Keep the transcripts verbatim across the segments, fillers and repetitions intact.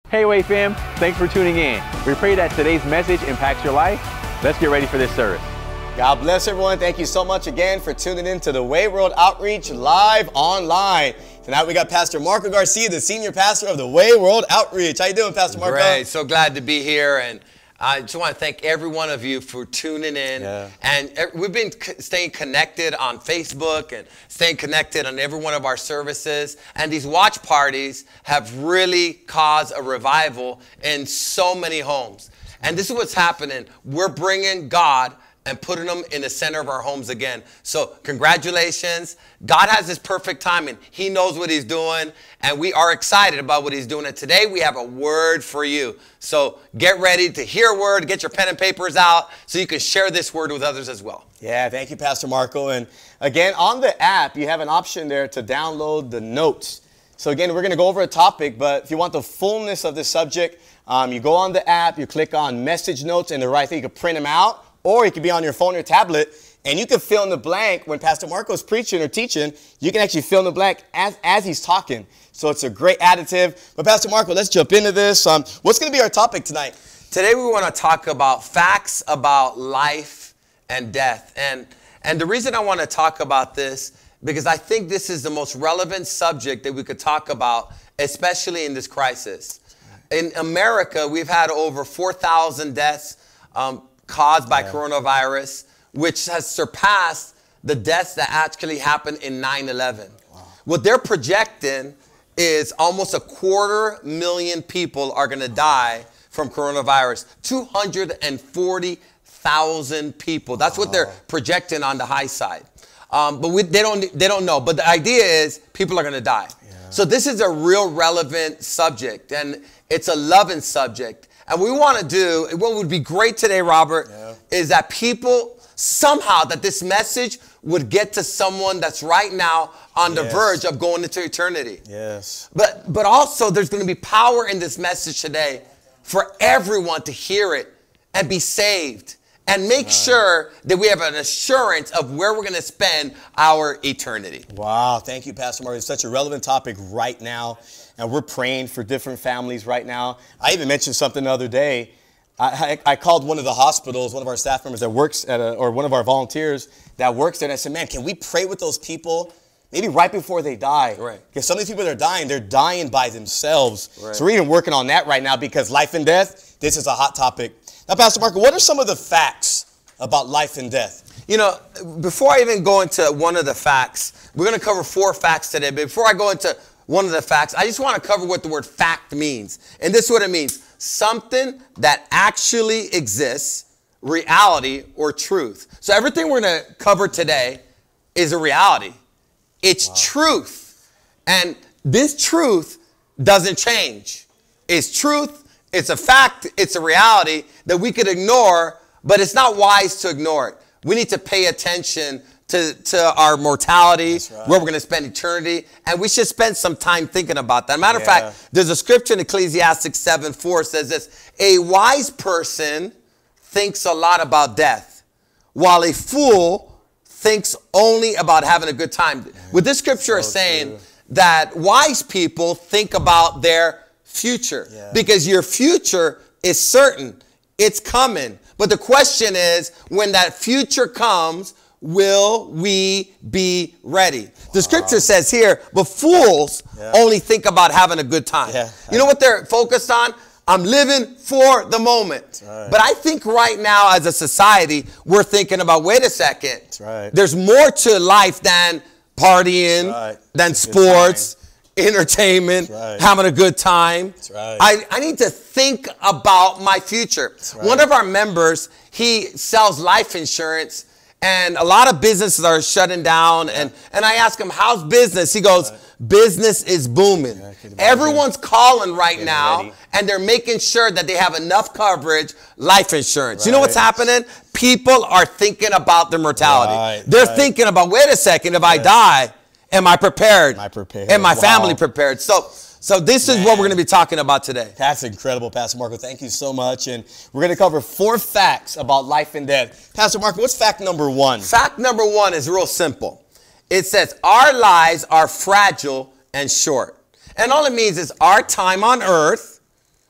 Hey, Way fam, thanks for tuning in. We pray that today's message impacts your life. Let's get ready for this service. God bless everyone. Thank you so much again for tuning in to the Way World Outreach live online. Tonight we got Pastor Marco Garcia, the senior pastor of the Way World Outreach. How you doing, Pastor Marco? Great. So glad to be here, and I just want to thank every one of you for tuning in. Yeah. And we've been staying connected on Facebook and staying connected on every one of our services. And these watch parties have really caused a revival in so many homes. And this is what's happening. We're bringing God and putting them in the center of our homes again. So congratulations. God has his perfect timing. He knows what he's doing, and we are excited about what he's doing. And today we have a word for you. So get ready to hear a word, get your pen and papers out so you can share this word with others as well. Yeah, thank you, Pastor Marco. And again, on the app, you have an option there to download the notes. So again, we're going to go over a topic, but if you want the fullness of this subject, um, you go on the app, you click on message notes, and the right thing, you can print them out. Or you could be on your phone or tablet, and you can fill in the blank when Pastor Marco's preaching or teaching. You can actually fill in the blank as, as he's talking. So it's a great additive. But Pastor Marco, let's jump into this. Um, what's going to be our topic tonight? Today we want to talk about facts about life and death. And, and the reason I want to talk about this, because I think this is the most relevant subject that we could talk about, especially in this crisis. In America, we've had over four thousand deaths um, caused by yeah. coronavirus, which has surpassed the deaths that actually happened in nine eleven. Wow. What they're projecting is almost a quarter million people are going to die from coronavirus. two hundred forty thousand people. That's wow. what they're projecting on the high side. Um, but we, they don't they don't know. But the idea is people are going to die. Yeah. So this is a real relevant subject, and it's a loving subject. And we want to do, what would be great today, Robert, yeah. is that people somehow, that this message would get to someone that's right now on the yes. verge of going into eternity. Yes. But, but also there's going to be power in this message today for everyone to hear it and be saved and make right. sure that we have an assurance of where we're going to spend our eternity. Wow. Thank you, Pastor Mark. It's such a relevant topic right now. And we're praying for different families right now. I even mentioned something the other day. I, I, I called one of the hospitals, one of our staff members that works at a, or one of our volunteers that works there. And I said, man, can we pray with those people maybe right before they die? Right. Because some of these people that are dying, they're dying by themselves. Right. So we're even working on that right now because life and death, this is a hot topic. Now, Pastor Marco, what are some of the facts about life and death? You know, before I even go into one of the facts, we're going to cover four facts today. But before I go into one of the facts, I just want to cover what the word fact means. And this is what it means. Something that actually exists, reality or truth. So everything we're going to cover today is a reality. It's wow. truth. And this truth doesn't change. It's truth. It's a fact. It's a reality that we could ignore, but it's not wise to ignore it. We need to pay attention to, to our mortality, right. where we're going to spend eternity. And we should spend some time thinking about that. Matter of yeah. fact, there's a scripture in Ecclesiastes seven four says this: a wise person thinks a lot about death, while a fool thinks only about having a good time. Yeah. What this scripture so is saying true. That wise people think about their future yeah. because your future is certain. It's coming. But the question is, when that future comes, will we be ready? Wow. The scripture says here, but fools yeah. only think about having a good time. Yeah. You know what they're focused on? I'm living for the moment. Right. But I think right now as a society, we're thinking about, wait a second. That's right. There's more to life than partying, right. than sports, entertainment, right. having a good time. That's right. I, I need to think about my future. Right. One of our members, he sells life insurance. And a lot of businesses are shutting down. Yeah. And, and I ask him, how's business? He goes, right. business is booming. Yeah, everyone's calling right Getting now. Ready. And they're making sure that they have enough coverage, life insurance. Right. You know what's happening? People are thinking about their mortality. Right, they're right. thinking about, wait a second, if yes. I die, am I prepared? Am I prepared? Am my wow. family prepared? So, so this Man. is what we're going to be talking about today. That's incredible, Pastor Marco. Thank you so much. And we're going to cover four facts about life and death. Pastor Marco, what's fact number one? Fact number one is real simple. It says our lives are fragile and short. And all it means is our time on earth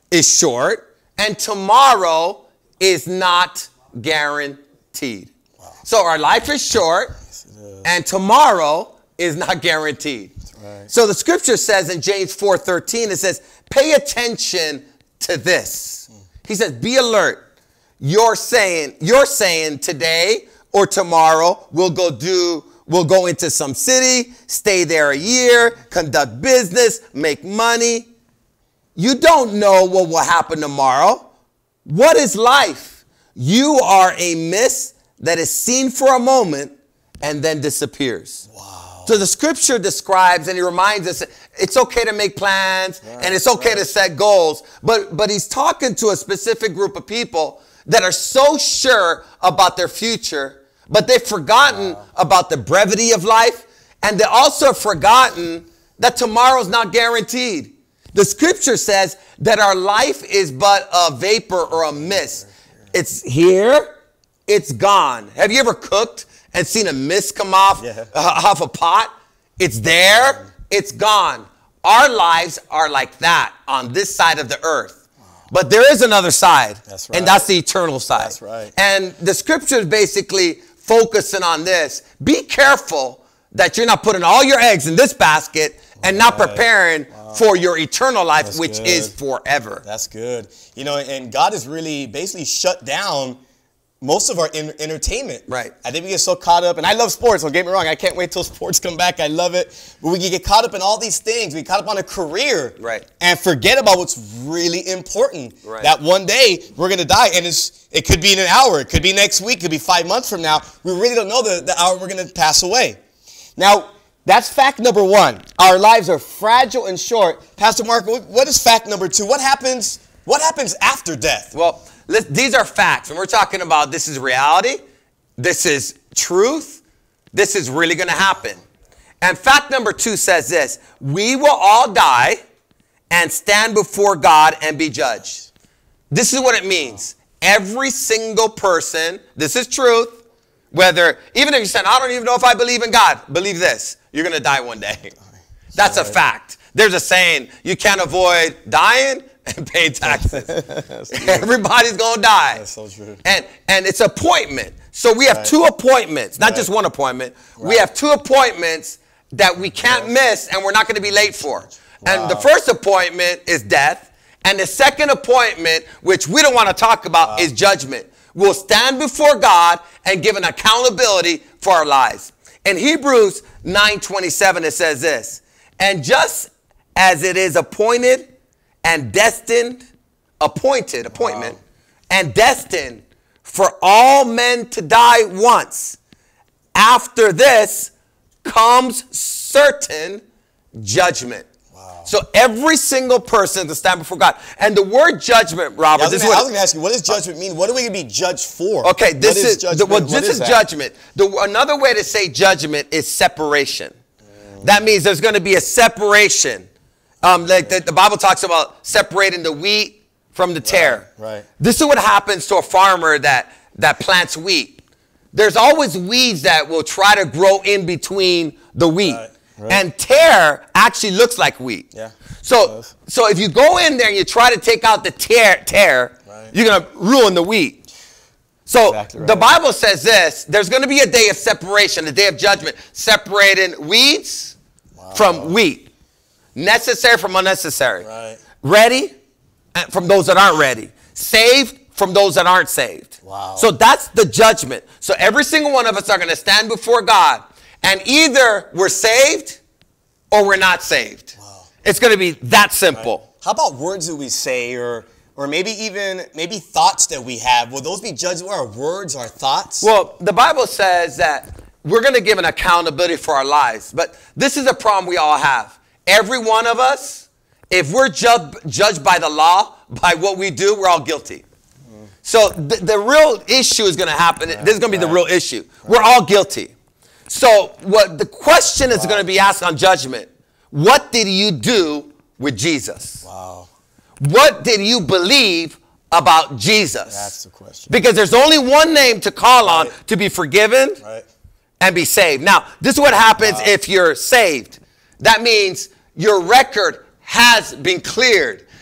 is short and tomorrow is not guaranteed. Wow. So our life is short yes, and tomorrow is not guaranteed. Right. So the scripture says in James four thirteen, it says, pay attention to this. Mm. He says, be alert. You're saying, you're saying today or tomorrow we'll go do, we'll go into some city, stay there a year, conduct business, make money. You don't know what will happen tomorrow. What is life? You are a mist that is seen for a moment and then disappears. Wow. So the scripture describes and he reminds us it's okay to make plans right, and it's okay right. to set goals. But, but he's talking to a specific group of people that are so sure about their future, but they've forgotten wow. about the brevity of life. And they also have forgotten that tomorrow's not guaranteed. The scripture says that our life is but a vapor or a mist. It's here, it's gone. Have you ever cooked and seen a mist come off, yeah. uh, off a pot? It's there, it's gone. Our lives are like that on this side of the earth. Wow. But there is another side, that's right. and that's the eternal side. That's right. And the scripture is basically focusing on this. Be careful that you're not putting all your eggs in this basket and not preparing wow. for your eternal life, That's which good. is forever. That's good. You know, and God has really basically shut down most of our in entertainment. Right. I think we get so caught up, and I love sports, don't get me wrong. I can't wait till sports come back. I love it. But we can get caught up in all these things. We get caught up on a career. Right. And forget about what's really important. Right. That one day we're going to die, and it's, it could be in an hour. It could be next week. It could be five months from now. We really don't know the, the hour we're going to pass away. Now, that's fact number one. Our lives are fragile and short. Pastor Mark, what is fact number two? What happens, what happens after death? Well, these are facts. And we're talking about this is reality. This is truth. This is really going to happen. And fact number two says this. We will all die and stand before God and be judged. This is what it means. Every single person, this is truth. Whether, even if you said, I don't even know if I believe in God, believe this, you're going to die one day. That's a fact. There's a saying, you can't avoid dying and paying taxes. Everybody's going to die. That's so true. And, and it's appointment. So we have right. two appointments, not right. just one appointment. Right. We have two appointments that we can't yes. miss and we're not going to be late for. Wow. And the first appointment is death. And the second appointment, which we don't want to talk about, wow. is judgment. We'll stand before God and give an accountability for our lives. In Hebrews nine twenty-seven, it says this, and just as it is appointed and destined, appointed, appointment, wow. and destined for all men to die once, after this comes certain judgment. So every single person to stand before God. And the word judgment, Robert. Yeah, this gonna, is what, I was going to ask you, what does judgment mean? What are we going to be judged for? Okay, this what is, is judgment. Well, this is, is judgment. The, another way to say judgment is separation. Mm. That means there's going to be a separation. Um, like the, the Bible talks about separating the wheat from the tare. Right, right. This is what happens to a farmer that, that plants wheat. There's always weeds that will try to grow in between the wheat. Right. Right. And tare actually looks like wheat. Yeah. So, so if you go in there and you try to take out the tear, tear right. you're going to ruin the wheat. So exactly right. the Bible says this, there's going to be a day of separation, a day of judgment, separating weeds wow. from wheat. Necessary from unnecessary. Right. Ready from those that aren't ready. Saved from those that aren't saved. Wow. So that's the judgment. So every single one of us are going to stand before God. And either we're saved or we're not saved. Wow. It's going to be that simple. Right. How about words that we say or or maybe even maybe thoughts that we have? Will those be judged? What are our words, our thoughts? Well, the Bible says that we're going to give an accountability for our lives. But this is a problem we all have. Every one of us, if we're ju judged by the law, by what we do, we're all guilty. Mm. So the, the real issue is going to happen. Right. This is going to be right. the real issue. Right. We're all guilty. So what the question is wow. going to be asked on judgment, what did you do with Jesus? Wow. What did you believe about Jesus? That's the question. Because there's only one name to call right. on to be forgiven right. and be saved. Now, this is what happens wow. if you're saved. That means your record has been cleared.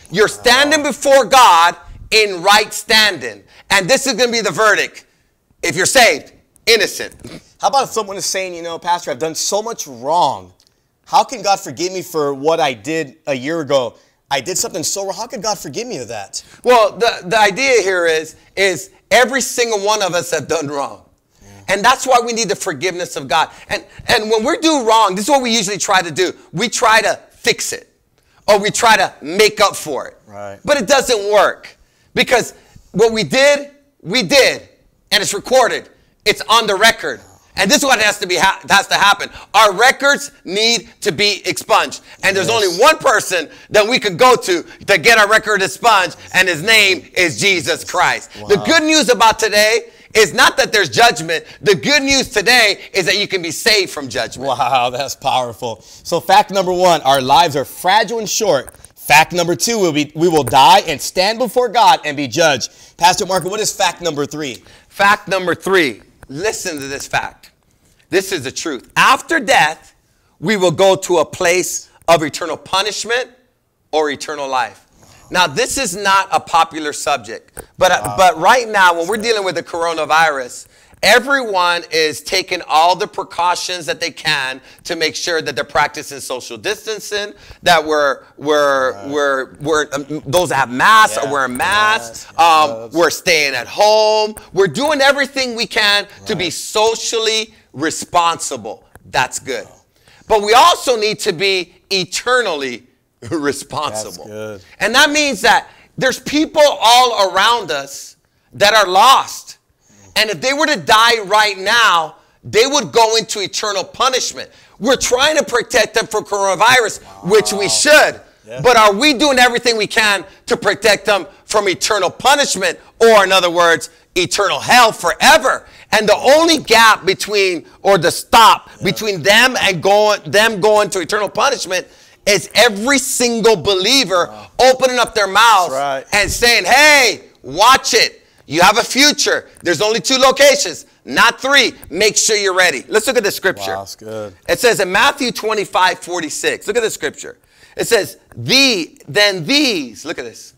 You're standing before God in right standing. And this is going to be the verdict. If you're saved, innocent. How about if someone is saying, you know, Pastor, I've done so much wrong. How can God forgive me for what I did a year ago? I did something so wrong. How could God forgive me of that? Well, the, the idea here is, is every single one of us have done wrong. Yeah. And that's why we need the forgiveness of God. And, and when we do wrong, this is what we usually try to do. We try to fix it. Or we try to make up for it. Right. But it doesn't work. Because what we did, we did. And it's recorded. It's on the record. And this is what has to be ha- has to happen. Our records need to be expunged. And there's yes. only one person that we could go to to get our record expunged, and his name is Jesus Christ. Wow. The good news about today is not that there's judgment. The good news today is that you can be saved from judgment. Wow, that's powerful. So fact number one, our lives are fragile and short. Fact number two, we'll be, we will die and stand before God and be judged. Pastor Marco, what is fact number three? Fact number three. Listen to this fact. This is the truth. After death, we will go to a place of eternal punishment or eternal life. Now, this is not a popular subject, but, wow. but right now, when we're dealing with the coronavirus, everyone is taking all the precautions that they can to make sure that they're practicing social distancing, that we're, we're, right. we're, we're um, those that have masks yeah. are wearing masks, yes. um, we're staying at home, we're doing everything we can right. to be socially responsible. That's good. But we also need to be eternally responsible. That's good. And that means that there's people all around us that are lost. And if they were to die right now, they would go into eternal punishment. We're trying to protect them from coronavirus, wow. which we should. Yeah. But are we doing everything we can to protect them from eternal punishment, or in other words, eternal hell forever? And the only gap between, or the stop yeah. between them and going, them going to eternal punishment is every single believer wow. opening up their mouths right. and saying, hey, watch it. You have a future. There's only two locations, not three. Make sure you're ready. Let's look at the scripture. Wow, that's good. It says in Matthew twenty-five forty-six, look at the scripture. It says, the, then these, look at this,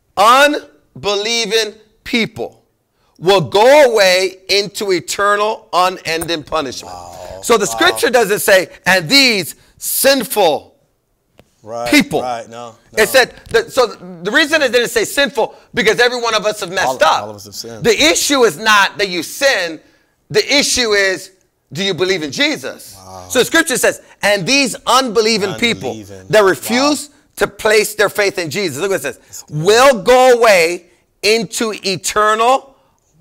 unbelieving people will go away into eternal, unending punishment. Wow. So the wow. scripture doesn't say, and these sinful right, people. Right, no, no. It said, that, so the reason it didn't say sinful, because every one of us have messed all, up. All of us have sinned. The issue is not that you sin. The issue is, do you believe in Jesus? Wow. So the scripture says, and these unbelieving, unbelieving. people that refuse wow. to place their faith in Jesus, look what it says, will go away into eternal,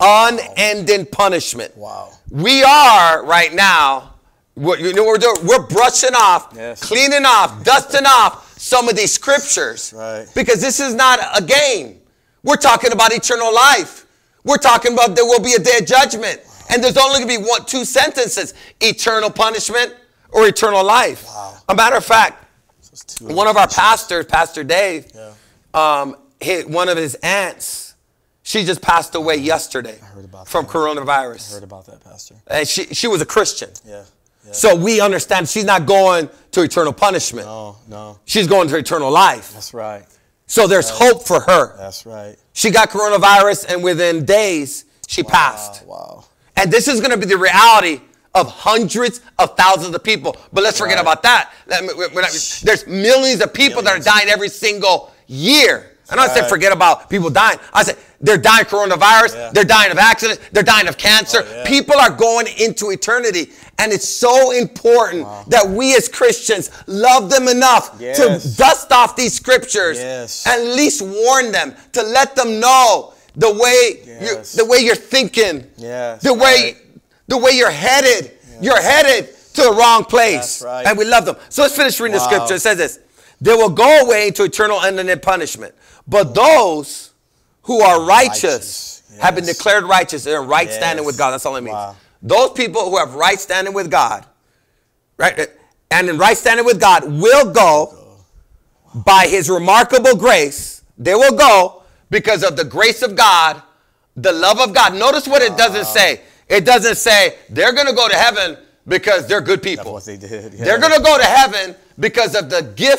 unending punishment. Wow. We are right now, you know what we're doing? We're brushing off, yes. cleaning off, dusting off some of these scriptures. Right. Because this is not a game. We're talking about eternal life. We're talking about there will be a day of judgment. Wow. And there's only going to be one, two sentences, eternal punishment or eternal life. Wow. A matter of fact, so one of our pastors, Pastor Dave, yeah. um, hit one of his aunts. She just passed away yesterday I heard about from that. coronavirus. I heard about that, Pastor. And she, she was a Christian. Yeah. Yeah. So we understand she's not going to eternal punishment. No, no. She's going to eternal life. That's right. So there's right. hope for her. That's right. She got coronavirus, and within days, she wow, passed. Wow. And this is going to be the reality of hundreds of thousands of people. But let's forget right. about that. There's millions of people millions. that are dying every single year. And I said, forget about people dying. I said, they're dying of coronavirus. Yeah. They're dying of accidents. They're dying of cancer. Oh, yeah. People are going into eternity. And it's so important wow. that we as Christians love them enough yes. to dust off these scriptures yes. and at least warn them, to let them know the way, yes. you're, the way you're thinking, yes. the, way, right. the way you're headed. Yes. You're headed to the wrong place. That's right. And we love them. So let's finish reading wow. the scripture. It says this. They will go away into eternal unending punishment. But those who are righteous, righteous. Yes. have been declared righteous. They're in right yes. standing with God. That's all it means. Wow. Those people who have right standing with God, right, and in right standing with God will go wow. by his remarkable grace. They will go because of the grace of God, the love of God. Notice what it doesn't say. It doesn't say they're going to go to heaven because they're good people. That's what they did. Yeah. They're going to go to heaven because of the gift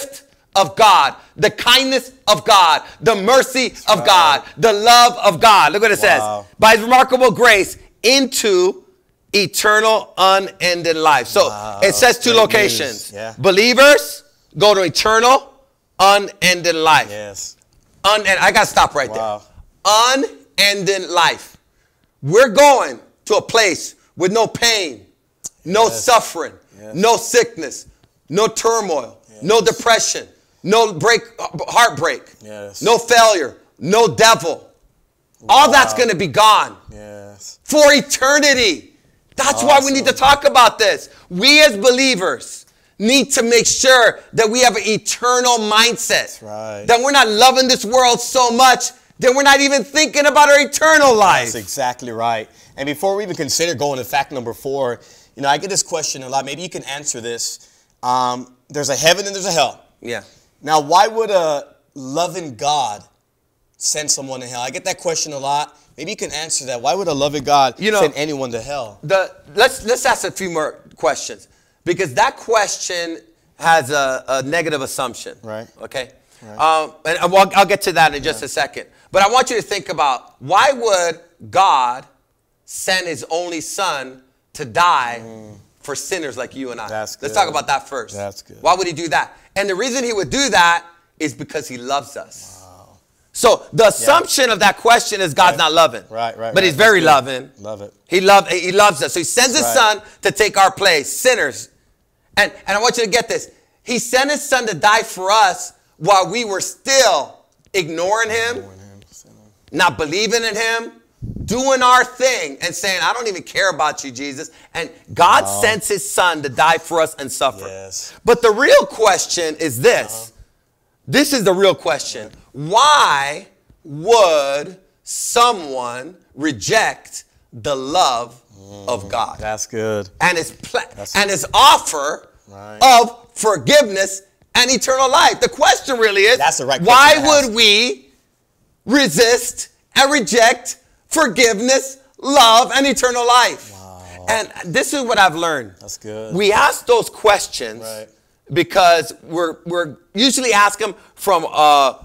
of God, the kindness of God, the mercy That's of right. God, the love of God. Look what it Wow. says. By his remarkable grace into eternal unending life. So Wow. it says two Great locations. news. Yeah. Believers go to eternal unending life. Yes. Un- and I got to stop right Wow. there. Unending life. We're going to a place with no pain, no Yes. suffering, Yes. no sickness, no turmoil, Yes. no depression, no break, heartbreak, Yes. no failure, no devil. All that's going to be gone Yes. for eternity. That's why we need to talk about this. We as believers need to make sure that we have an eternal mindset. That's right. That we're not loving this world so much that we're not even thinking about our eternal life. That's exactly right. And before we even consider going to fact number four, you know, I get this question a lot. Maybe you can answer this. Um, there's a heaven and there's a hell. Yeah. Now, why would a loving God send someone to hell? I get that question a lot. Maybe you can answer that. Why would a loving God You know, send anyone to hell? The let's let's ask a few more questions, because that question has a, a negative assumption. Right. Okay. Right. Um, and I'll, I'll get to that in just Yeah. a second. But I want you to think about, why would God send his only son to die mm. for sinners like you and I? That's Let's good. talk about that first. That's good. Why would he do that? And the reason he would do that is because he loves us. Wow. So the assumption yeah. of that question is God's right. not loving. Right, right. But right. he's very That's loving. Love it. He, loved, he loves us. So he sends That's his right. son to take our place, sinners. And, and I want you to get this. He sent his son to die for us while we were still ignoring him, Ignoring him, not believing in him, doing our thing and saying, I don't even care about you, Jesus. And God Wow. sends his son to die for us and suffer. Yes. But the real question is this. Uh-huh. This is the real question. Why would someone reject the love mm, of God? That's good. And his, pla- That's and his offer right. of forgiveness and eternal life. The question really is, That's the right why question to ask. would we resist and reject forgiveness, love, and eternal life? Wow. And this is what I've learned. That's good. We ask those questions Right. because we're we're usually ask them from a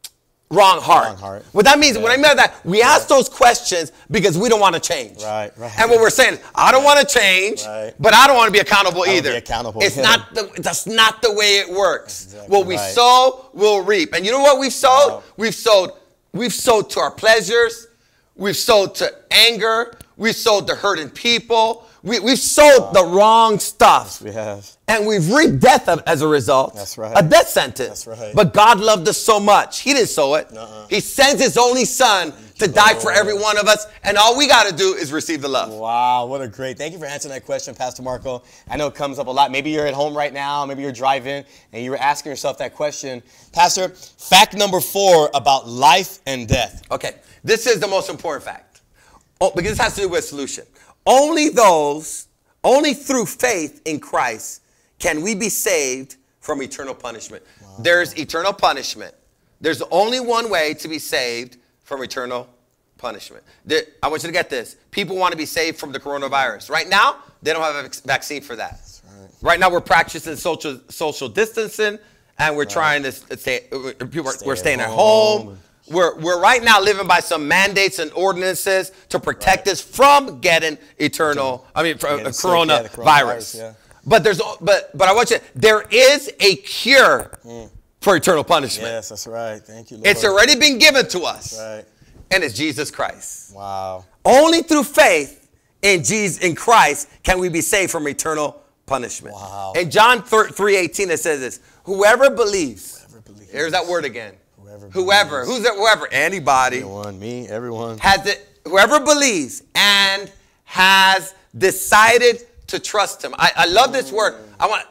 wrong heart. Wrong heart. What that means, Yeah. when I mean that, we ask those questions because we don't want to change. Right, right. And what we're saying, I don't want to change, Right. but I don't want to be accountable I don't either. be accountable, It's yeah. not the that's not the way it works. Exactly what we right. sow, we'll reap. And you know what we've sowed? Wow. We've sowed we've sowed to our pleasures, we've sowed to anger, we've sowed to hurting people. We, we've sowed the wrong stuff. We have. And we've reaped death as a result. That's right. A death sentence. That's right. But God loved us so much. He didn't sow it. Nuh-uh. He sends his only son to die for every one of us. And all we got to do is receive the love. Wow, what a great. Thank you for answering that question, Pastor Marco. I know it comes up a lot. Maybe you're at home right now, maybe you're driving, and you were asking yourself that question. Pastor, fact number four about life and death. Okay. This is the most important fact. Oh, because this has to do with solution. Only those, only through faith in Christ can we be saved from eternal punishment. Wow. There's eternal punishment. There's only one way to be saved from eternal punishment. There, I want you to get this. People want to be saved from the coronavirus. Right now, they don't have a vaccine for that. Right. Right now, we're practicing social social distancing, and we're right. trying to stay. People are, Stay we're at staying at home. home. We're, we're right now living by some mandates and ordinances to protect right. us from getting eternal, I mean, from Getting coronavirus. sick, yeah, the coronavirus, yeah. But there's, but, but I want you, there is a cure mm. for eternal punishment. Yes, that's right. Thank you, Lord. It's already been given to us. Right. And it's Jesus Christ. Wow. Only through faith in Jesus, in Christ, can we be saved from eternal punishment. Wow. In John three eighteen, it says this, whoever believes, Whoever believes. Here's that word again. Whoever. Whoever. believes. Who's that? Whoever. Anybody. Anyone, me, everyone. Has it, whoever believes and has decided to trust him. I, I love this word. I want,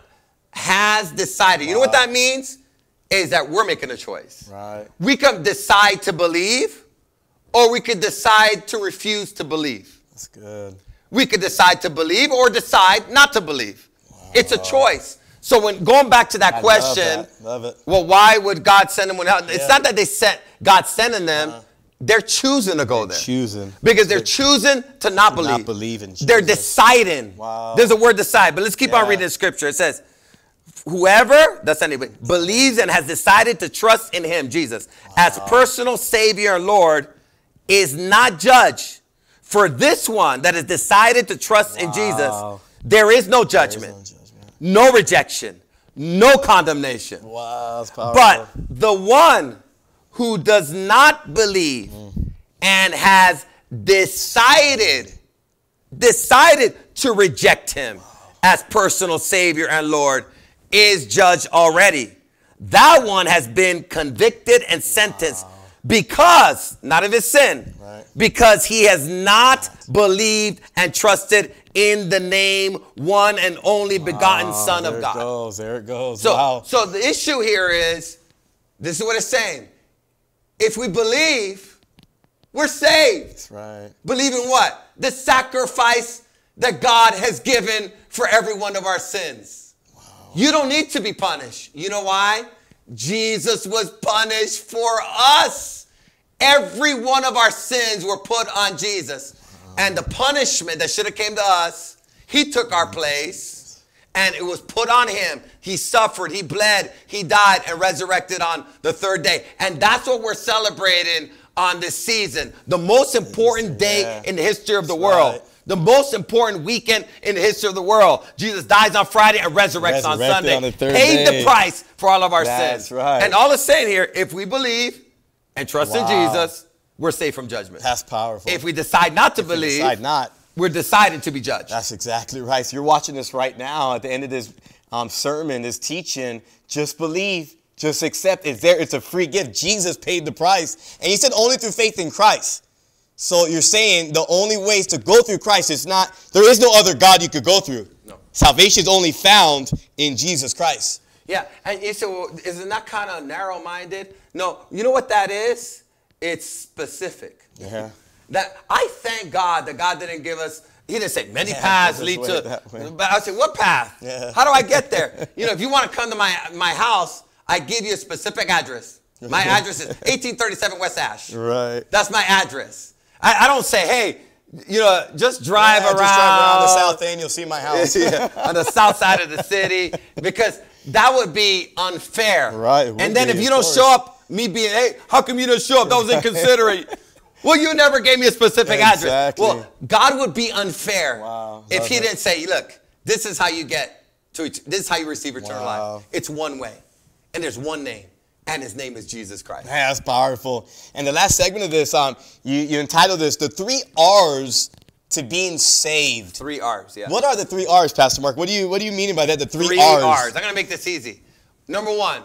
has decided. You know what that means? Is that we're making a choice. Right. We can decide to believe, or we could decide to refuse to believe. That's good. We could decide to believe or decide not to believe. Wow. It's a choice. So when going back to that I question, love, that. love it. Well, why would God send them? Out? It's Yeah. not that they sent God sending them. Uh-huh. They're choosing to go They're there. choosing. Because they're, they're choosing to not to believe. Not believe in Jesus. They're deciding. Wow. There's a word decide, but let's keep Yeah. on reading the scripture. It says, whoever, that's anybody, believes and has decided to trust in him, Jesus, wow. as personal Savior and Lord, is not judged. For this one that has decided to trust wow. in Jesus, there is no judgment, no, judgment. no rejection, no condemnation. Wow, that's powerful. But the one who does not believe mm. and has decided, decided to reject him wow. as personal Savior and Lord is judged already. That one has been convicted and sentenced wow. because, not of his sin, right. because he has not right. believed and trusted in the name, one and only begotten wow, Son of God. There it goes, there it goes. So, wow. so the issue here is, this is what it's saying. If we believe, we're saved. That's right. Believe in what? The sacrifice that God has given for every one of our sins. Wow. You don't need to be punished. You know why? Jesus was punished for us. Every one of our sins were put on Jesus. And the punishment that should have came to us, he took our place and it was put on him. He suffered, he bled, he died and resurrected on the third day. And that's what we're celebrating on this season. The most important day yeah. in the history of the that's world. Right. The most important weekend in the history of the world. Jesus dies on Friday and resurrects on Sunday. On the third paid day. the price for all of our that's sins. Right. And all it's saying here, if we believe and trust wow. in Jesus, we're safe from judgment. That's powerful. If we decide not to if believe, we decide not, we're deciding to be judged. That's exactly right. So you're watching this right now at the end of this um, sermon, this teaching. Just believe, just accept. It's there. It's a free gift. Jesus paid the price. And he said only through faith in Christ. So you're saying the only ways to go through Christ is not, there is no other God you could go through. No. Salvation is only found in Jesus Christ. Yeah. And you say, well, isn't that kind of narrow-minded? No. You know what that is? It's specific. Yeah. That I thank God that God didn't give us, he didn't say many yeah, paths lead to, but I said, what path? Yeah. How do I get there? You know, if you want to come to my, my house, I give you a specific address. My address is eighteen thirty-seven West Ash. Right. That's my address. I, I don't say, hey, you know, just drive yeah, around. Just drive around the south end, you'll see my house. yeah, on the south side of the city, because that would be unfair. Right. And then if you don't show up, me being, hey, how come you didn't show up? That was inconsiderate. Well, you never gave me a specific exactly. address. Well, God would be unfair wow. if he didn't say, look, this is how you get to, this is how you receive eternal wow. life. It's one way. And there's one name. And his name is Jesus Christ. Yeah, that's powerful. And the last segment of this, um, you, you entitled this, The Three R's to Being Saved. Three R's, yeah. What are the three R's, Pastor Mark? What do you, what do you mean by that, the three, three R's? Three R's. I'm going to make this easy. Number one,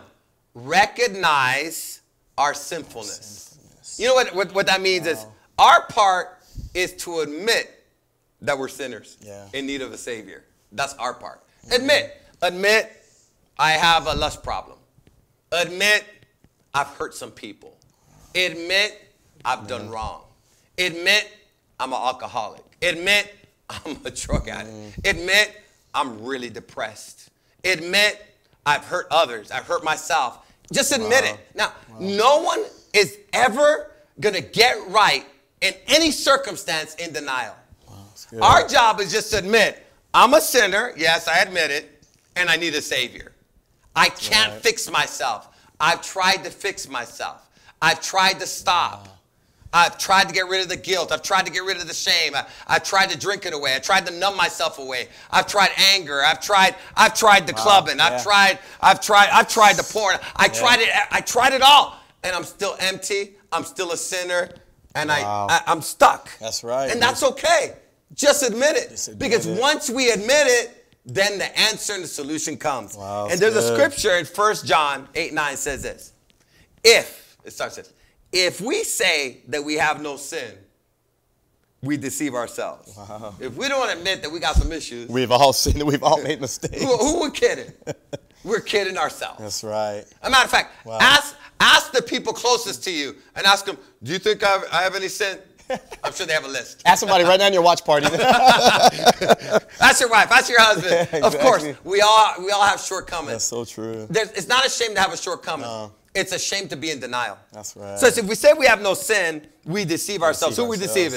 recognize our sinfulness. sinfulness. You know what, what, what that means wow. is our part is to admit that we're sinners yeah. in need of a Savior. That's our part. Mm-hmm. Admit. Admit I have a lust problem. Admit I've hurt some people. Admit I've done yeah. wrong. Admit I'm an alcoholic. Admit I'm a drug addict. Mm. Admit I'm really depressed. Admit I've hurt others. I've hurt myself. Just admit wow. it. Now, wow. no one is ever going to get right in any circumstance in denial. Wow, our job is just to admit, I'm a sinner. Yes, I admit it. And I need a Savior. I can't right. fix myself. I've tried to fix myself. I've tried to stop. Wow. I've tried to get rid of the guilt. I've tried to get rid of the shame. I, I've tried to drink it away. I tried to numb myself away. I've tried anger. I've tried, I've tried the wow. clubbing. Yeah. I've tried, I've tried, I've tried the porn. I yeah. tried it, I tried it all. And I'm still empty. I'm still a sinner. And wow. I, I, I'm stuck. That's right. And that's okay. Just admit it. Just admit because it. once we admit it, then the answer and the solution comes. Wow, and there's good. a scripture in First John eight nine says this. If, it starts this, if we say that we have no sin, we deceive ourselves. Wow. If we don't admit that we got some issues. We've all sinned. We've all made mistakes. Who, who we're kidding? We're kidding ourselves. That's right. As a matter of fact, wow. ask, ask the people closest to you and ask them, do you think I have, I have any sin? I'm sure they have a list. Ask somebody right now in your watch party. Ask your wife. Ask your husband. Yeah, exactly. Of course, we all we all have shortcomings. That's so true. There's, it's not a shame to have a shortcoming. No. It's a shame to be in denial. That's right. So if we say we have no sin, we deceive ourselves. Deceive Who are we ourselves. deceiving?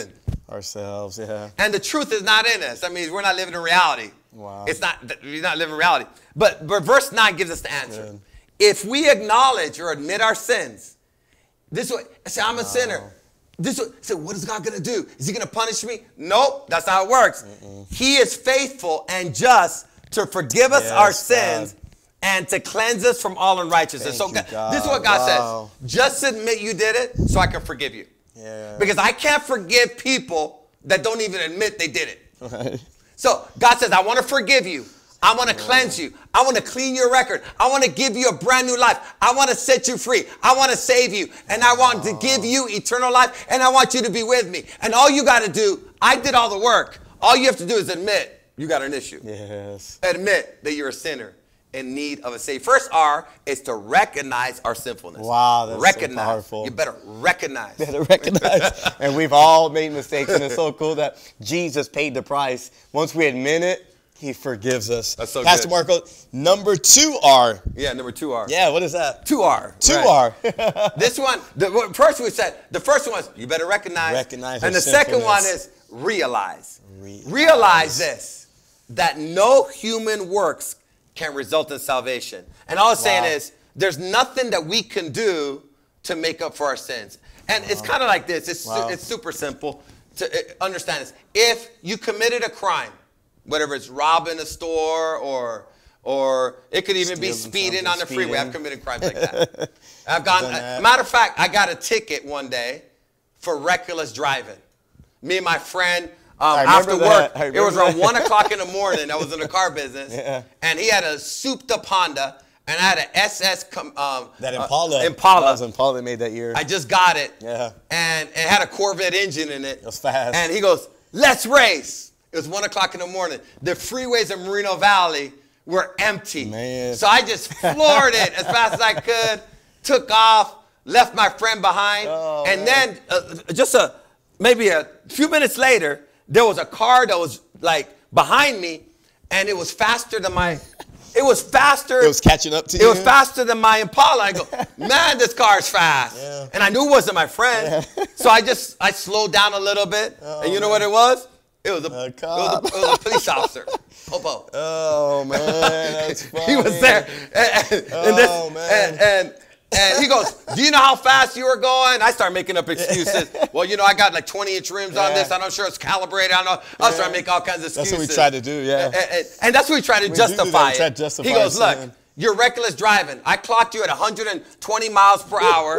Ourselves, yeah. And the truth is not in us. I mean, we're not living in reality. Wow. It's not, we're not living in reality. But, but verse nine gives us the answer. Good. If we acknowledge or admit our sins, this way, I say, I'm a wow. sinner. This way, say, what is God going to do? Is he going to punish me? Nope, that's not how it works. Mm-mm. He is faithful and just to forgive us yes, our sins God. And to cleanse us from all unrighteousness. Thank so God, God. This is what God wow. says. Just admit you did it so I can forgive you. Yeah. Because I can't forgive people that don't even admit they did it. Right. So God says, I want to forgive you. I want to cleanse you. I want to clean your record. I want to give you a brand new life. I want to set you free. I want to save you. And I want to give you eternal life. And I want you to be with me. And all you got to do, I did all the work. All you have to do is admit you got an issue. Yes. Admit that you're a sinner in need of a Savior. First R is to recognize our sinfulness. Wow, that's recognize. so powerful. You better recognize. Better recognize. And we've all made mistakes. And it's so cool that Jesus paid the price. Once we admit it, he forgives us. That's so Pastor good. Marco, number two R. Yeah, number two R. Yeah, what is that? Two R. Two R. Right. This one, the first we said, the first one is you better recognize. Recognize. And the second one is realize. Realize. Realize this, that no human works can result in salvation. And all I'm saying wow. is there's nothing that we can do to make up for our sins. And wow. it's kind of like this. It's, wow. it's super simple to understand this. If you committed a crime, whatever it's robbing a store or or it could even Stealing be speeding on the speeding. freeway. I've committed crimes like that. I've gone. A, matter of fact, I got a ticket one day for reckless driving. Me and my friend um, after work. It was around one o'clock in the morning. I was in the car business, yeah. and he had a souped-up Honda, and I had an S S. Um, that Impala. Uh, Impala. That was Impala they made that year. I just got it. Yeah. And it had a Corvette engine in it. It was fast. And he goes, "Let's race." It was one o'clock in the morning. The freeways in Moreno Valley were empty. Man. So I just floored it as fast as I could, took off, left my friend behind. Oh, and man. then uh, just a maybe a few minutes later, there was a car that was like behind me, and it was faster than my, it was faster. It was catching up to it you? It was faster than my Impala. I go, man, this car's fast. Yeah. And I knew it wasn't my friend. Yeah. So I just, I slowed down a little bit. Oh, and you know man. what it was? It was a, a it, was a, it was a police officer. Popo. Oh, man, that's funny. He was there. And, and, oh, and this, man. And, and, and he goes, do you know how fast you were going? I started making up excuses. Well, you know, I got like twenty inch rims yeah. on this. I'm not sure it's calibrated. I don't know. I was yeah. trying to make all kinds of excuses. That's what we try to do, yeah. And, and, and that's what we try to we justify do that. We try it. to justify he goes, look, man. you're reckless driving. I clocked you at one hundred twenty miles per hour.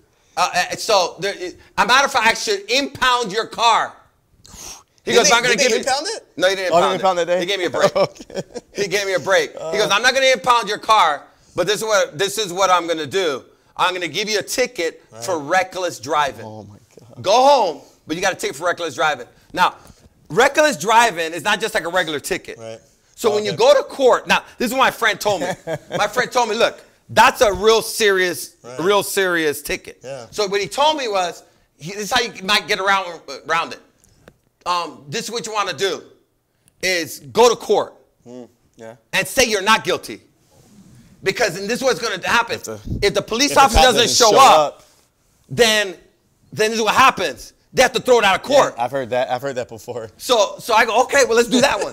Uh, so, there, a matter of fact, I should impound your car. He did goes, they, I'm going to give you. impound it? No, he didn't oh, impound, he impound it. That day? He gave me a break. okay. He gave me a break. Uh, he goes, I'm not going to impound your car, but this is what this is what I'm going to do. I'm going to give you a ticket right. for reckless driving. Oh my God. Go home, but you got a ticket for reckless driving. Now, reckless driving is not just like a regular ticket. Right. So oh, when okay. you go to court, now this is what my friend told me. My friend told me, look, that's a real serious, right. real serious ticket. Yeah. So what he told me was, he, this is how you might get around around it. Um, this is what you want to do, is go to court mm, yeah. and say you're not guilty. Because this is what's going to happen. If the, if the police if officer the doesn't, doesn't show, show up, up, then then this is what happens. They have to throw it out of court. Yeah, I've heard that. I've heard that before. So so I go, okay, well, let's do that one.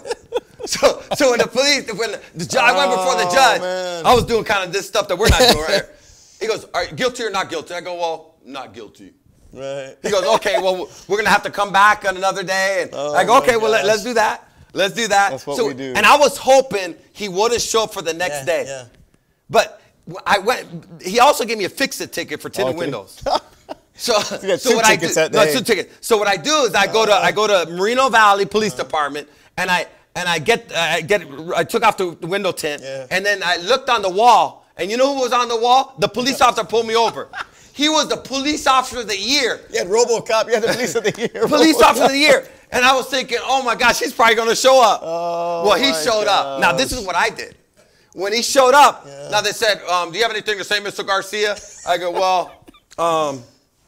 so so when the police, when the judge, I went before the judge, man. I was doing kind of this stuff that we're not doing right here. He goes, are you guilty or not guilty? I go, well, not guilty. Right. He goes, okay, well, we're going to have to come back on another day. And oh I go, okay, well, let, let's do that. Let's do that. That's what so, we do. And I was hoping he wouldn't show up for the next yeah, day. Yeah. But I went, he also gave me a fix-it ticket for tinted okay. windows. So, you got so two what I tickets do, that no, day. two tickets. So what I do is I go to, I go to Moreno Valley Police uh-huh. Department and I, and I get, uh, I get, I took off the window tint yeah. and then I looked on the wall and you know who was on the wall? The police officer pulled me over. He was the police officer of the year. You had RoboCop. You had the police of the year. Police officer of the year. And I was thinking, oh my gosh, he's probably going to show up. Oh, well, he showed gosh. up. Now, this is what I did. When he showed up, yeah. now they said, um, do you have anything to say, Mister Garcia? I go, well, um,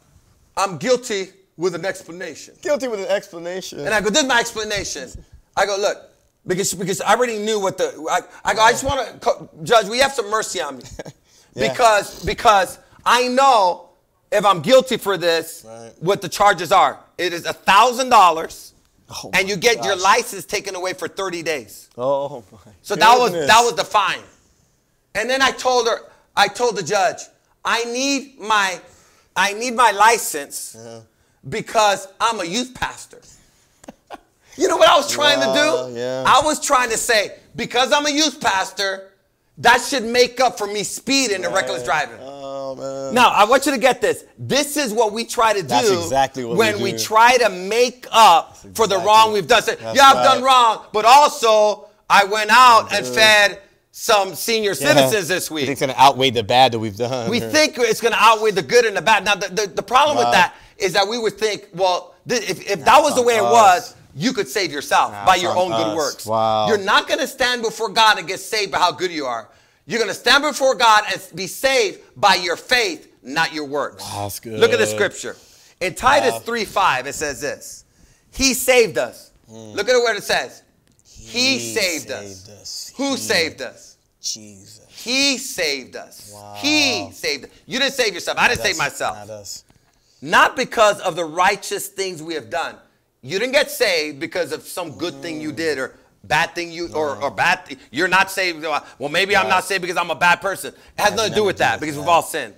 I'm guilty with an explanation. Guilty with an explanation. And I go, this is my explanation. I go, look, because, because I already knew what the, I, I go, I just want to, Judge, will you have some mercy on me? yeah. Because, because I know if I'm guilty for this, Right. what the charges are. It is one thousand dollars, Oh and you my get your gosh. license taken away for thirty days. Oh my So that was goodness. that was the fine. And then I told her, I told the judge, I need my, I need my license Uh-huh. because I'm a youth pastor. You know what I was trying Wow, to do? yeah. I was trying to say, because I'm a youth pastor, that should make up for me speeding and reckless driving. Oh man. Now, I want you to get this. This is what we try to do That's exactly what we when do. we try to make up for the exactly- wrong we've done. Say, That's yeah, I've done right. wrong, but also I went out and Good. fed some senior Yeah. citizens this You week. think it's gonna outweigh the bad that we've done? We think it's going to outweigh the good and the bad. Now, the, the, the problem Wow. with that is that we would think, well, th- if, if that was the way it on was, us. you could save yourself Nah, by it's your on own good us. works. Wow. You're not going to stand before God and get saved by how good you are. You're going to stand before God and be saved by your faith, not your works. Wow, that's good. Look at the scripture. In Titus Wow. three five, it says this. He saved us. Look at where it says. He, saved, us. us. Who He- saved us? Jesus. He saved us. Wow. He saved us. You didn't save yourself. I didn't Not save us, myself. Not us. Not because of the righteous things we have done. You didn't get saved because of some good thing you did or bad thing you or, or bad th- you're not saved. Well, maybe I'm not saved because I'm a bad person. It has nothing to do with that because we've all sinned.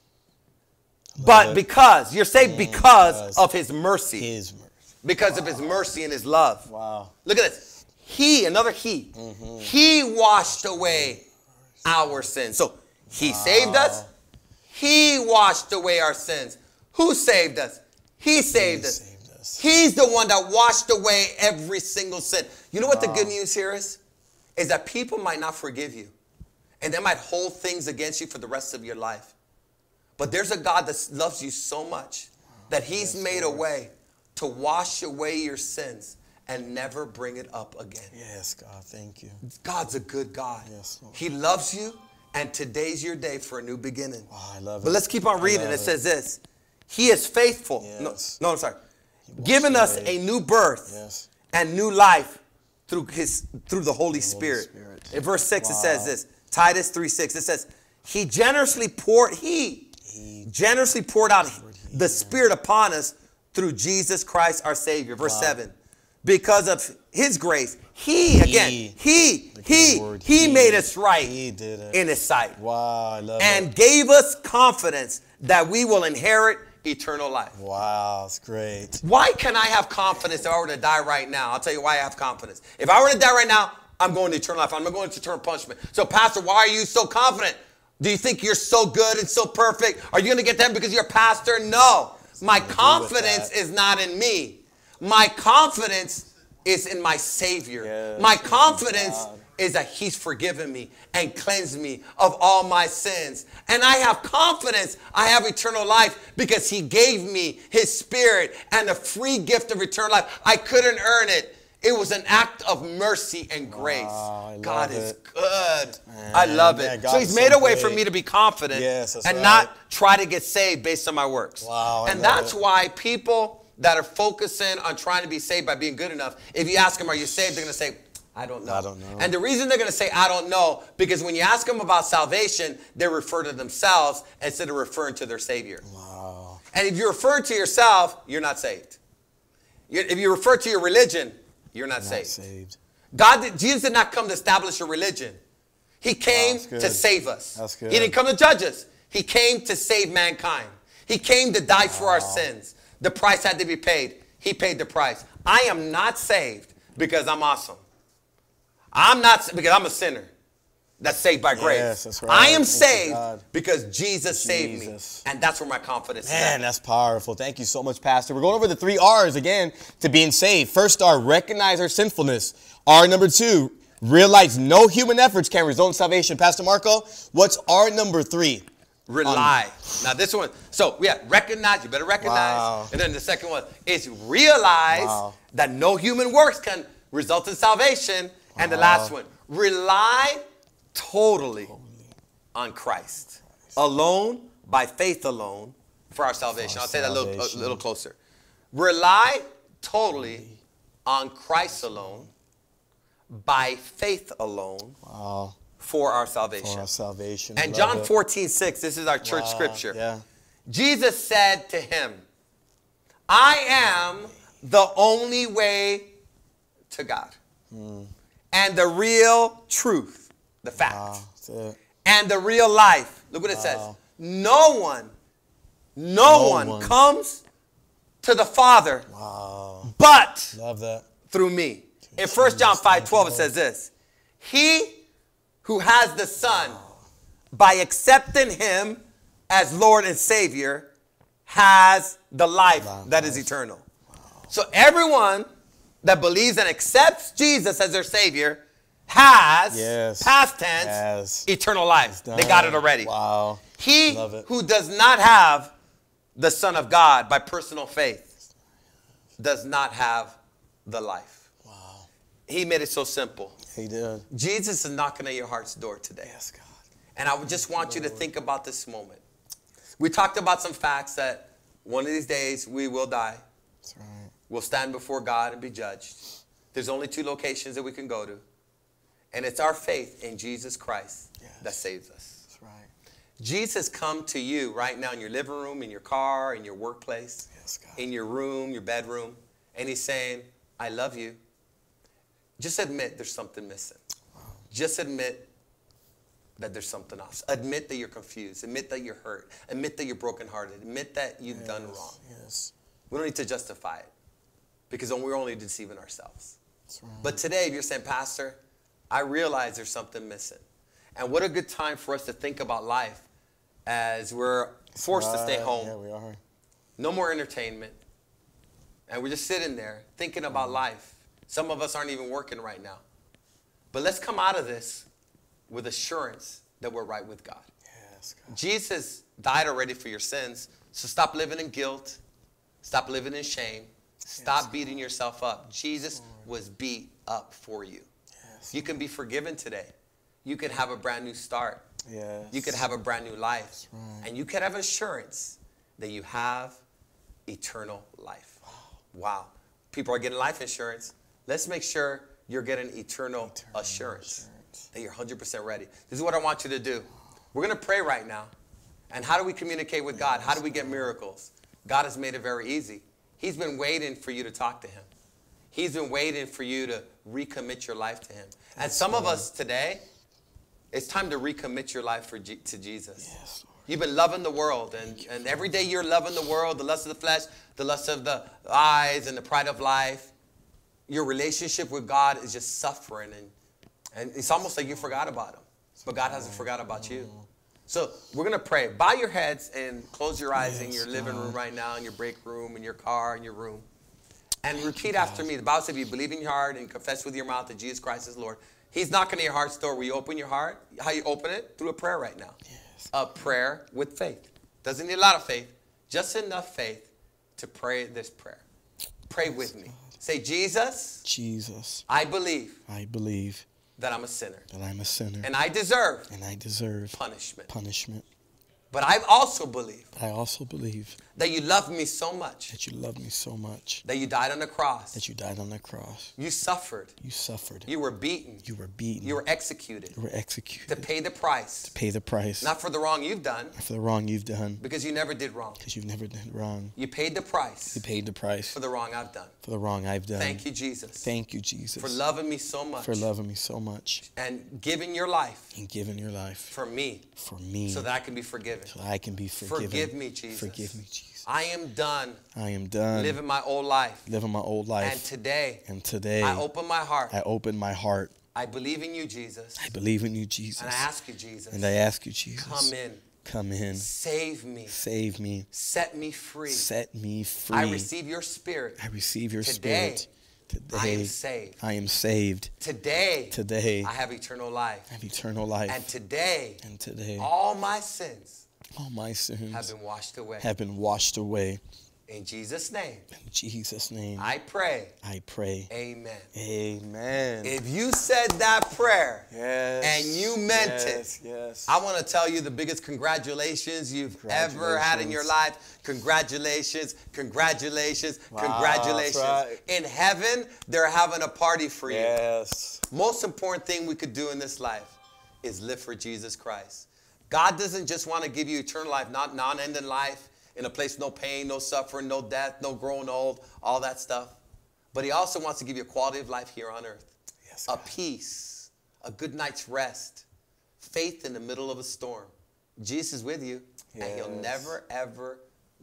But it. because you're saved because because of his mercy. His mercy. Because of his mercy and his love. Wow. Look at this. He, another he. He washed away our sins. So he saved us. He washed away our sins. Who saved us? He saved us. saved us. He's the one that washed away every single sin. You know what the good news here is? Is that people might not forgive you. And they might hold things against you for the rest of your life. But there's a God that loves you so much that he's made a way to wash away your sins and never bring it up again. Yes, God, thank you. God's a good God. Yes, Lord. He loves you, and today's your day for a new beginning. Oh, I love it. But let's keep on I reading. love It says this. He is faithful. Yes. No, no, I'm sorry. Giving us away. a new birth Yes. and new life through his through the Holy Spirit. Spirit. In verse six, it Wow. says this. Titus three six. It says, He generously poured, He, He generously poured out He, the Spirit upon us through Jesus Christ our Savior. Verse seven. Because of his grace, he, again, He. he, Look at he, the word, he he. made us right He did it. in his sight. Wow, I love And it. gave us confidence that we will inherit eternal life. Wow, it's great. Why can I have confidence if I were to die right now? I'll tell you why I have confidence. If I were to die right now, I'm going to eternal life. I'm not going to eternal punishment. So, Pastor, why are you so confident? Do you think you're so good and so perfect? Are you going to get them because you're a pastor? No. My confidence that. is not in me. My confidence is in my Savior. Yes, my thank you, confidence God. is that he's forgiven me and cleansed me of all my sins. And I have confidence I have eternal life because he gave me his Spirit and the free gift of eternal life. I couldn't earn it. It was an act of mercy and grace. Wow, I God love is it. good. Man, I love it. yeah, God so he's is made so a way for great. me to be confident Yes, that's and right. not try to get saved based on my works. Wow, I and love that's it. why people that are focusing on trying to be saved by being good enough, if you ask them, are you saved? They're going to say, I don't know. I don't know. And the reason they're going to say, I don't know, because when you ask them about salvation, they refer to themselves instead of referring to their Savior. Wow. And if you refer to yourself, you're not saved. You- If you refer to your religion, you're not, Not saved. saved. God, did, Jesus did not come to establish a religion. He came that's good. to save us. That's good. He didn't come to judge us. He came to save mankind. He came to die for our sins. The price had to be paid. He paid the price. I am not saved because I'm awesome. I'm not because I'm a sinner that's saved by grace. Yes, that's right. I am Thank you, saved God. because Jesus saved me. Jesus. And that's where my confidence Man, is. that's powerful. Thank you so much, Pastor. We're going over the three R's again to being saved. First R, recognize our sinfulness. R number two, realize no human efforts can result in salvation. Pastor Marco, what's R number three? Rely. Now this one, so yeah, recognize, you better recognize. Wow. And then the second one is realize Wow. that no human works can result in salvation. And the last one, rely totally on Christ. Alone, by faith alone, for our salvation. For our I'll say that a little, a salvation. little closer. Rely totally on Christ alone, by faith alone, Wow. for our salvation. For our salvation. And Love John it. fourteen six, this is our church Wow, scripture. Yeah. Jesus said to him, I am the only way to God. Mm. And the real truth, the fact. Wow, that's it. And the real life. Look what it wow. says. No one, no, no one, one comes to the Father wow. but Love that. through me. In First John five twelve, it says this. He who has the Son, by accepting him as Lord and Savior, has the life wow. that is eternal. Wow. So everyone that believes and accepts Jesus as their Savior has, yes. past tense, yes. eternal life. They got it already. Wow. He who does not have the Son of God by personal faith does not have the life. Wow. He made it so simple. He did. Jesus is knocking at your heart's door today. Yes, God. And I would just want you to think about this moment. We talked about some facts that one of these days we will die. That's right. We'll stand before God and be judged. There's only two locations that we can go to. And it's our faith in Jesus Christ yes. that saves us. That's right. Jesus come to you right now in your living room, in your car, in your workplace, yes, God. in your room, your bedroom. And he's saying, I love you. Just admit there's something missing. Wow. Just admit that there's something else. Admit that you're confused. Admit that you're hurt. Admit that you're brokenhearted. Admit that you've yes, done wrong. Yes. We don't need to justify it because we're only deceiving ourselves. That's right. But today, if you're saying, Pastor, I realize there's something missing. And what a good time for us to think about life as we're forced right. to stay home. Yeah, we are. No more entertainment. And we're just sitting there thinking about life. Some of us aren't even working right now. But let's come out of this with assurance that we're right with God. Yes, God. Jesus died already for your sins. So stop living in guilt. Stop living in shame. Stop yes, beating yourself up. Jesus was beat up for you. Yes. You can be forgiven today. You can have a brand new start. Yes. You can have a brand new life. Right. And you can have assurance that you have eternal life. Wow. Wow. People are getting life insurance. Let's make sure you're getting eternal, eternal assurance, assurance that you're one hundred percent ready. This is what I want you to do. We're going to pray right now. And how do we communicate with God? How do we get miracles? God has made it very easy. He's been waiting for you to talk to him. He's been waiting for you to recommit your life to him. And some of us today, it's time to recommit your life for G- to Jesus. Yes, Lord. You've been loving the world, and, and every day you're loving the world, the lust of the flesh, the lust of the eyes, and the pride of life. Your relationship with God is just suffering, and, and it's almost like you forgot about him. But God hasn't forgot about you. So we're going to pray. Bow your heads and close your eyes yes, in your living God. room right now, in your break room, in your car, in your room. And Thank repeat you, after me. The Bible says if you believe in your heart and confess with your mouth that Jesus Christ is Lord, he's knocking at your heart's door. Will you open your heart? How you open it? Through a prayer right now. Yes. A prayer with faith. Doesn't need a lot of faith. Just enough faith to pray this prayer. Pray yes, with me. God. Say, Jesus. Jesus. I believe. I believe. That I'm a sinner. That I'm a sinner. And I deserve. And I deserve. Punishment. Punishment. But I also believe. I also believe. That you love me so much. That you love me so much. That you died on the cross. That you died on the cross. You suffered. You suffered. You were beaten. You were beaten. You were executed. You were executed. To pay the price. To pay the price. Not for the wrong you've done. Not for the wrong you've done. Because you never did wrong. Because you've never done wrong. You paid the price. You paid the price. For the wrong I've done. For the wrong I've done. Thank you, Jesus. Thank you, Jesus. For loving me so much. For loving me so much. And giving your life. And giving your life. For me. For me. So that I can be forgiven. So that I can be forgiven. Forgive me, Jesus. Forgive me, Jesus. I am done. I am done. Living my old life. Living my old life. And today. And today. I open my heart. I open my heart. I believe in you, Jesus. I believe in you, Jesus. And I ask you, Jesus. And I ask you, Jesus. Come in. Come in. Save me. Save me. Set me free. Set me free. I receive your spirit. I receive your today, spirit. Today. I am saved. I am saved. Today. Today. I have eternal life. I have eternal life. And today. And today. All my sins. All my sins. Have been washed away. Have been washed away. In Jesus' name. In Jesus' name. I pray. I pray. Amen. Amen. If you said that prayer. Yes. And you meant yes, it. Yes. I want to tell you the biggest congratulations you've congratulations. ever had in your life. Congratulations. Congratulations. Wow, congratulations. That's right. In heaven, they're having a party for you. Yes. Most important thing we could do in this life is live for Jesus Christ. God doesn't just want to give you eternal life, not non-ending life. in a place no pain, no suffering, no death, no growing old, all that stuff. But he also wants to give you a quality of life here on earth. Yes, a peace, a good night's rest, faith in the middle of a storm. Jesus is with you, yes. and he'll never, ever,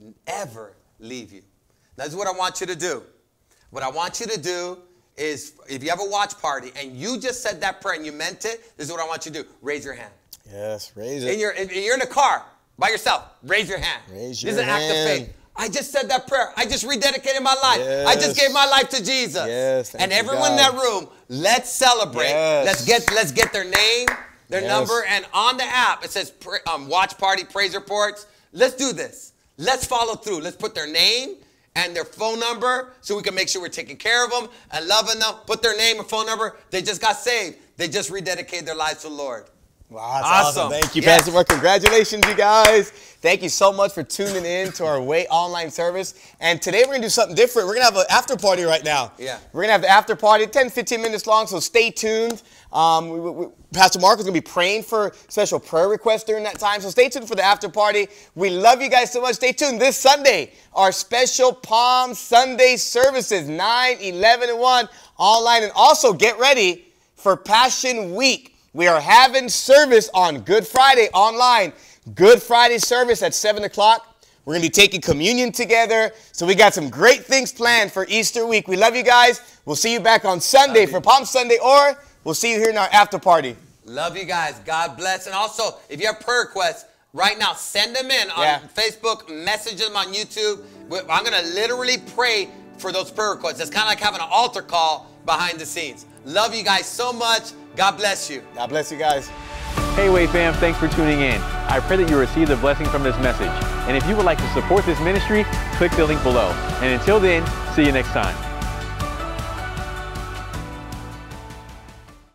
ever leave you. Now, this is what I want you to do. What I want you to do is, if you have a watch party and you just said that prayer and you meant it, this is what I want you to do. Raise your hand. Yes, raise it. And you're, and you're in a car by yourself. Raise your hand. Raise your hand. This is an act of faith. I just said that prayer. I just rededicated my life. Yes. I just gave my life to Jesus. Yes, and everyone in that room, let's celebrate. Yes. Let's get let's get their name, their yes. number, and on the app it says um, watch party praise reports. Let's do this. Let's follow through. Let's put their name and their phone number so we can make sure we're taking care of them and loving them. Put their name and phone number. They just got saved. They just rededicated their lives to the Lord. Wow, that's awesome. awesome. Thank you, yes. Pastor Mark. Congratulations, you guys. Thank you so much for tuning in to our Way online service. And today we're going to do something different. We're going to have an after party right now. Yeah. We're going to have the after party, ten, fifteen minutes long, so stay tuned. Um, we, we, Pastor Mark is going to be praying for special prayer requests during that time, so stay tuned for the after party. We love you guys so much. Stay tuned this Sunday, our special Palm Sunday services, nine, eleven, and one, online. And also get ready for Passion Week. We are having service on Good Friday online. Good Friday service at seven o'clock. We're going to be taking communion together. So we got some great things planned for Easter week. We love you guys. We'll see you back on Sunday for Palm Sunday, or we'll see you here in our after party. Love you guys. God bless. And also, if you have prayer requests, right now, send them in on yeah. Facebook, message them on YouTube. I'm going to literally pray for those prayer requests. It's kind of like having an altar call behind the scenes. Love you guys so much. God bless you. God bless you guys. Hey Way fam, thanks for tuning in. I pray that you receive the blessing from this message. And if you would like to support this ministry, click the link below. And until then, see you next time.